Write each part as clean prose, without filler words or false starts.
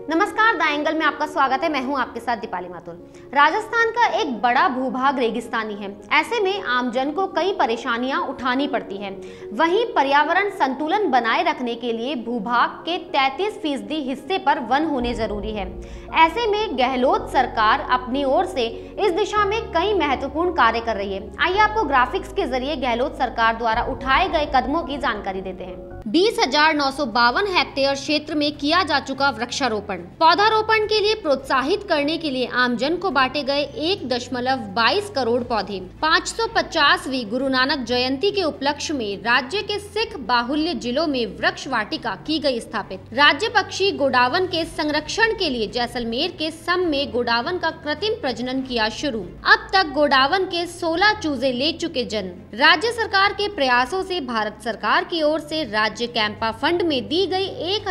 नमस्कार, the angle में आपका स्वागत है। मैं हूं आपके साथ दीपाली माथुर। राजस्थान का एक बड़ा भूभाग रेगिस्तानी है। ऐसे में आमजन को कई परेशानियां उठानी पड़ती हैं। वहीं पर्यावरण संतुलन बनाए रखने के लिए भूभाग के 33% हिस्से पर वन होने जरूरी है। ऐसे में गहलोत सरकार अपनी ओर से इस दिशा में कई महत्वपूर्ण कार्य कर रही है। आइए आपको ग्राफिक्स के जरिए गहलोत सरकार द्वारा उठाए गए कदमों की जानकारी देते हैं। 20,952 हेक्टेयर क्षेत्र में किया जा चुका वृक्षारोपण। पौधारोपण के लिए प्रोत्साहित करने के लिए आमजन को बांटे गए 1.22 करोड़ पौधे। 550वीं गुरु नानक जयंती के उपलक्ष्य में राज्य के सिख बाहुल्य जिलों में वृक्ष वाटिका की गई स्थापित। राज्य पक्षी गोडावन के संरक्षण के लिए जैसलमेर के सम में गोडावन का कृत्रिम प्रजनन किया शुरू। अब तक गोडावन के 16 चूजे ले चुके जन। राज्य सरकार के प्रयासों से भारत सरकार की ओर से राज्य कैंपा फंड में दी गई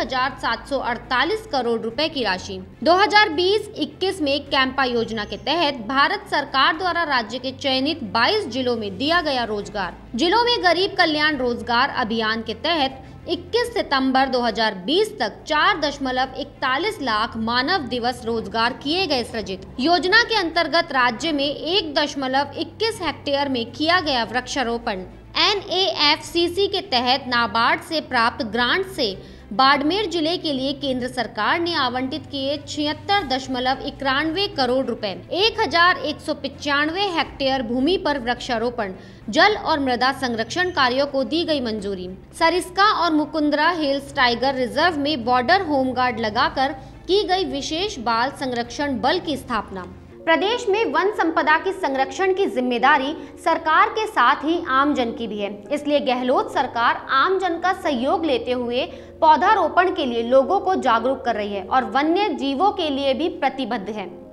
1,748 करोड़ रुपए की राशि। 2020-21 में कैंपा योजना के तहत भारत सरकार द्वारा राज्य के चयनित 22 जिलों में दिया गया रोजगार। जिलों में गरीब कल्याण रोजगार अभियान के तहत 21 सितंबर 2020 तक 4.41 लाख मानव दिवस रोजगार किए गए सृजित। योजना के अंतर्गत राज्य में 1.21 हेक्टेयर में किया गया वृक्षारोपण। NAFCC के तहत नाबार्ड से प्राप्त ग्रांट से बाड़मेर जिले के लिए केंद्र सरकार ने आवंटित किए 76.91 करोड़ रुपए। 1,195 हेक्टेयर भूमि पर वृक्षारोपण, जल और मृदा संरक्षण कार्यों को दी गई मंजूरी। सरिस्का और मुकुंदरा हिल्स टाइगर रिजर्व में बॉर्डर होमगार्ड लगाकर की गई विशेष बाल संरक्षण बल की स्थापना। प्रदेश में वन संपदा की संरक्षण की जिम्मेदारी सरकार के साथ ही आमजन की भी है। इसलिए गहलोत सरकार आमजन का सहयोग लेते हुए पौधारोपण के लिए लोगों को जागरूक कर रही है और वन्य जीवों के लिए भी प्रतिबद्ध है।